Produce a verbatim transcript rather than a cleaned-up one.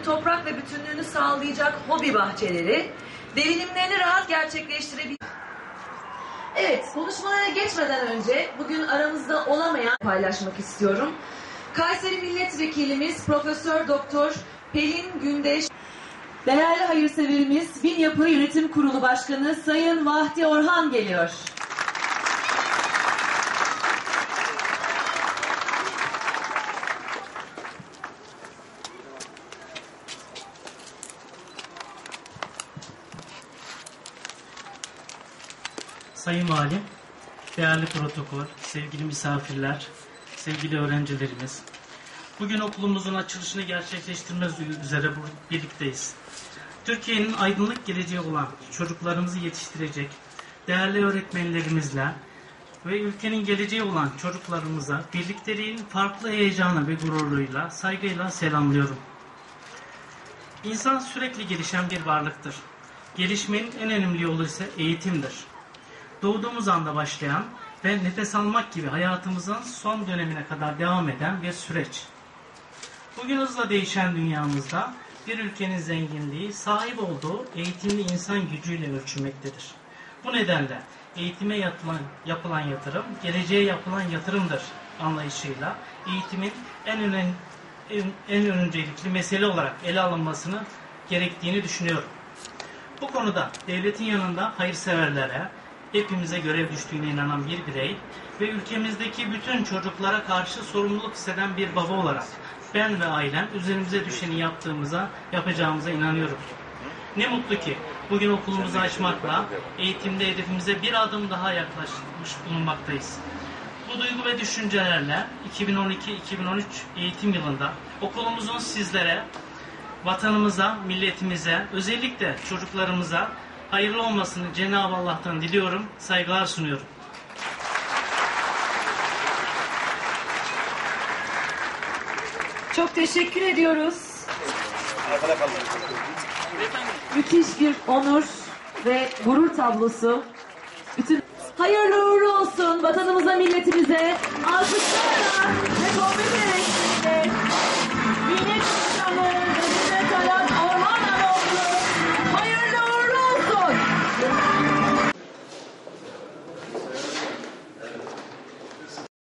toprak ve bütünlüğünü sağlayacak hobi bahçeleri, devinimlerini rahat gerçekleştirebilir. Evet, konuşmalara geçmeden önce bugün aramızda olamayan paylaşmak istiyorum. Kayseri Milletvekilimiz Profesör Doktor Pelin Gündeş, değerli hayırseverimiz Bin Yapı Yönetim Kurulu Başkanı Sayın Vahdi Orhan geliyor. Sayın Valim, değerli protokol, sevgili misafirler, sevgili öğrencilerimiz, bugün okulumuzun açılışını gerçekleştirmek üzere birlikteyiz. Türkiye'nin aydınlık geleceği olan çocuklarımızı yetiştirecek değerli öğretmenlerimizle ve ülkenin geleceği olan çocuklarımıza birlikteliğin farklı heyecanı ve gururuyla, saygıyla selamlıyorum. İnsan sürekli gelişen bir varlıktır. Gelişmenin en önemli yolu ise eğitimdir. Doğduğumuz anda başlayan ve nefes almak gibi hayatımızın son dönemine kadar devam eden bir süreç. Bugün hızla değişen dünyamızda bir ülkenin zenginliği sahip olduğu eğitimli insan gücüyle ölçülmektedir. Bu nedenle eğitime yapılan, yapılan yatırım, geleceğe yapılan yatırımdır anlayışıyla eğitimin en önemli, en, en öncelikli mesele olarak ele alınmasını gerektiğini düşünüyorum. Bu konuda devletin yanında hayırseverlere, hepimize görev düştüğüne inanan bir birey ve ülkemizdeki bütün çocuklara karşı sorumluluk hisseden bir baba olarak ben ve ailem üzerimize düşeni yaptığımıza, yapacağımıza inanıyorum. Ne mutlu ki bugün okulumuzu açmakla eğitimde hedefimize bir adım daha yaklaşmış bulunmaktayız. Bu duygu ve düşüncelerle iki bin on iki iki bin on üç eğitim yılında okulumuzun sizlere, vatanımıza, milletimize, özellikle çocuklarımıza hayırlı olmasını Cenab-ı Allah'tan diliyorum, saygılar sunuyorum. Çok teşekkür ediyoruz. Müthiş bir onur ve gurur tablosu. Bütün hayırlı uğurlu olsun vatanımıza, milletimize. Alkışlarla ve